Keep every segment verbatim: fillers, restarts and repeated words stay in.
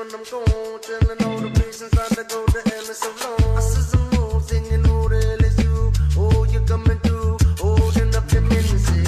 when I'm gone, telling all the reasons I to go to hell in so long. I see some moon singing, who the hell is you? Oh, you coming through, holding up your ministry.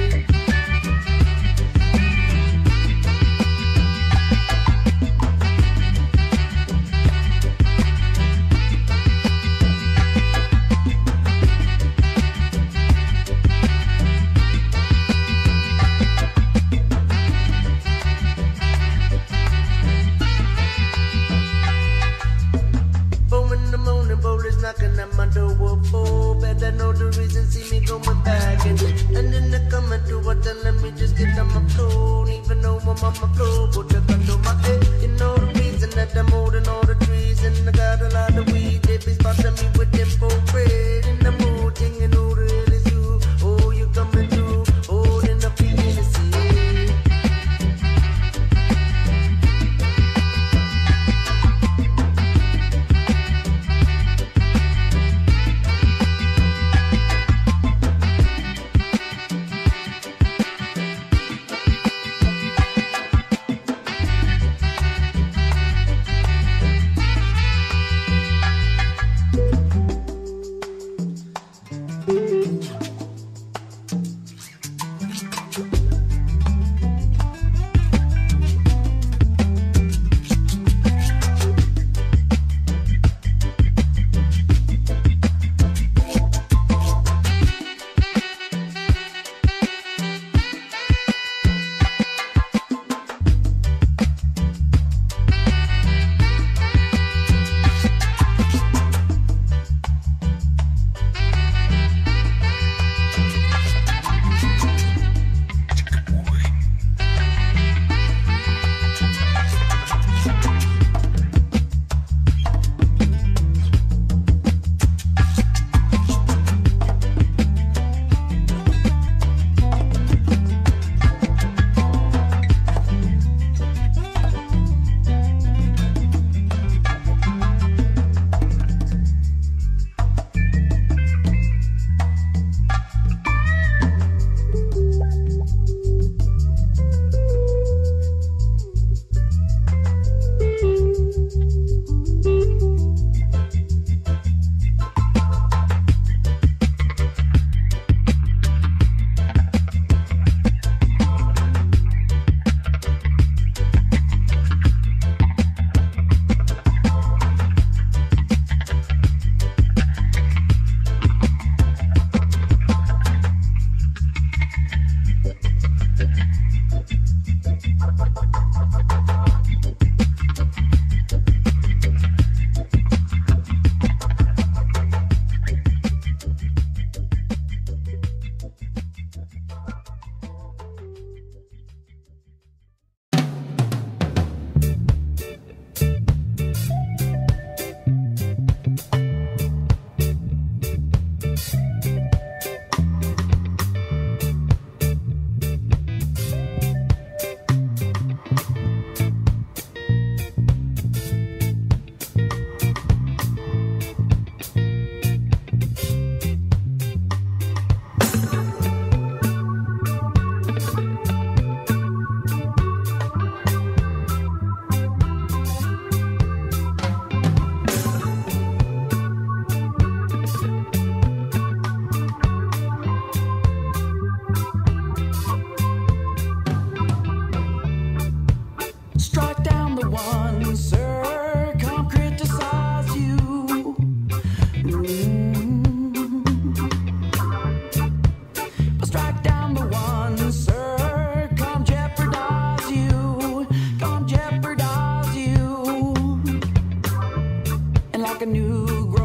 Knocking at my door, oh, better know the reason, see me going back. And, and then they coming through, I telling me just get on my floor. Even though I'm on my floor, put the gun to my head. You know the reason that I'm holding all the trees. And I got a lot of weed, they be spotting me with them for bread. In the mood, singing, who the hell is you? Oh, you coming through, holding up the Hennessy.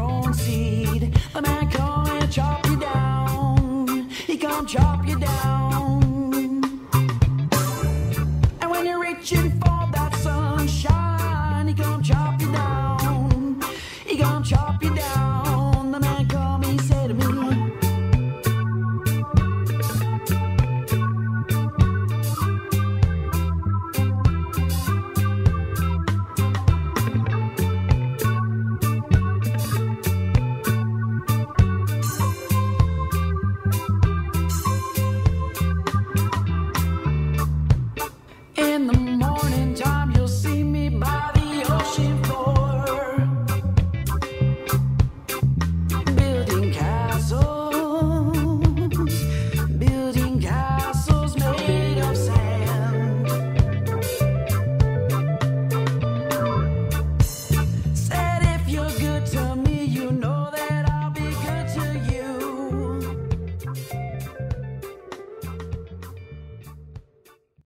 Chop you down.